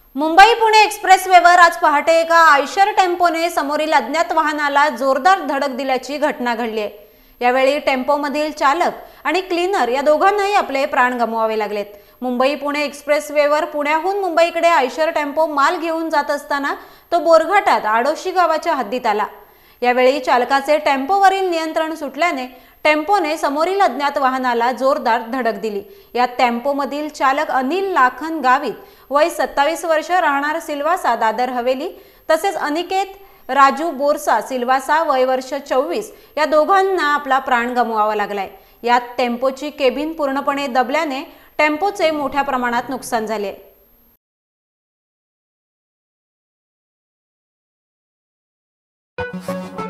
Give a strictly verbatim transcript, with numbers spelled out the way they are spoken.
मुंबई पुणे एक्सप्रेसवेवर आज पहाटे एका आयशर टेम्पोने समोरील अज्ञात वाहनाला जोरदार धडक दिल्याची घटना घडली आहे। यावेळी टेम्पोमधील चालक आणि क्लीनर या दोघांनाही आपले प्राण गमवावे लागलेत। मुंबई पुणे एक्सप्रेसवेवर पुण्याहून मुंबईकडे आयशर टेम्पो माल घेऊन जात असताना तो बोरघाटात आडोशी गावाच्या हद्दीत आला। यावेळी चालकाचे टेम्पोवरील नियंत्रण सुटल्याने टेम्पोने समोरील अज्ञात वाहनाला जोरदार धडक दिली। या टेम्पोमधील चालक अनिल लाखन गावित वय सत्तावीस वर्ष राहणार सिल्वासा दादर हवेली तसेच अनिकेत राजू बोरसा सिल्वासा वय वर्ष चोवीस या दोघांना आपला प्राण गमवावा लागलाय। यात टेम्पोची केबिन पूर्णपणे दबल्याने टेम्पोचे मोठ्या प्रमाणात नुकसान झाले। Thank you.